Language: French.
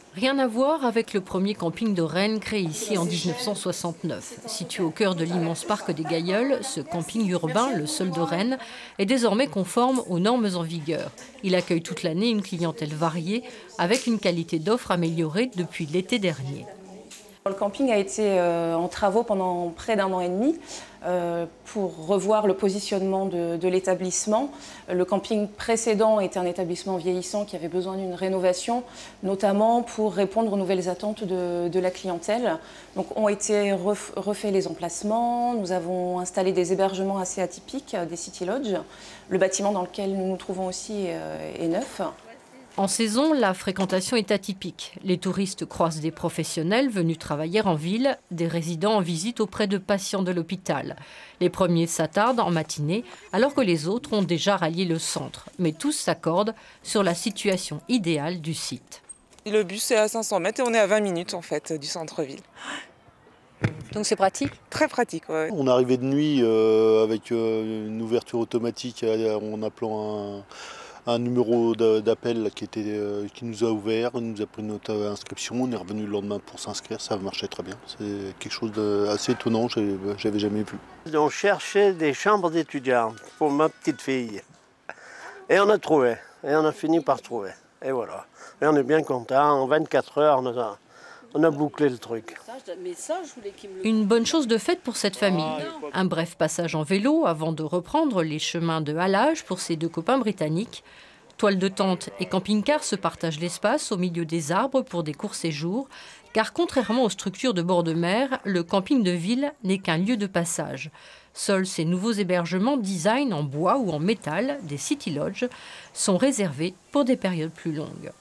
Rien à voir avec le premier camping de Rennes créé ici en 1969. Situé au cœur de l'immense parc des Gailleuls, ce camping urbain, le seul de Rennes, est désormais conforme aux normes en vigueur. Il accueille toute l'année une clientèle variée avec une qualité d'offre améliorée depuis l'été dernier. Le camping a été en travaux pendant près d'1 an et demi pour revoir le positionnement de l'établissement. Le camping précédent était un établissement vieillissant qui avait besoin d'une rénovation, notamment pour répondre aux nouvelles attentes de la clientèle. Donc ont été refaits les emplacements, nous avons installé des hébergements assez atypiques, des city lodges. Le bâtiment dans lequel nous nous trouvons aussi est neuf. En saison, la fréquentation est atypique. Les touristes croisent des professionnels venus travailler en ville, des résidents en visite auprès de patients de l'hôpital. Les premiers s'attardent en matinée, alors que les autres ont déjà rallié le centre. Mais tous s'accordent sur la situation idéale du site. Le bus est à 500 mètres et on est à 20 minutes en fait du centre-ville. Donc c'est pratique ? Très pratique, ouais. On est arrivé de nuit avec une ouverture automatique en appelant un numéro d'appel qui nous a ouvert, il nous a pris notre inscription, on est revenu le lendemain pour s'inscrire, ça marchait très bien. C'est quelque chose d'assez étonnant, j'avais jamais vu. On cherchait des chambres d'étudiants pour ma petite fille. Et on a trouvé, et on a fini par trouver. Et voilà. Et on est bien content, en 24 heures, on a bouclé le truc. Une bonne chose de faite pour cette famille. Un bref passage en vélo avant de reprendre les chemins de halage pour ces deux copains britanniques. Toile de tente et camping-car se partagent l'espace au milieu des arbres pour des courts séjours, car contrairement aux structures de bord de mer, le camping de ville n'est qu'un lieu de passage. Seuls ces nouveaux hébergements design en bois ou en métal, des city lodges, sont réservés pour des périodes plus longues.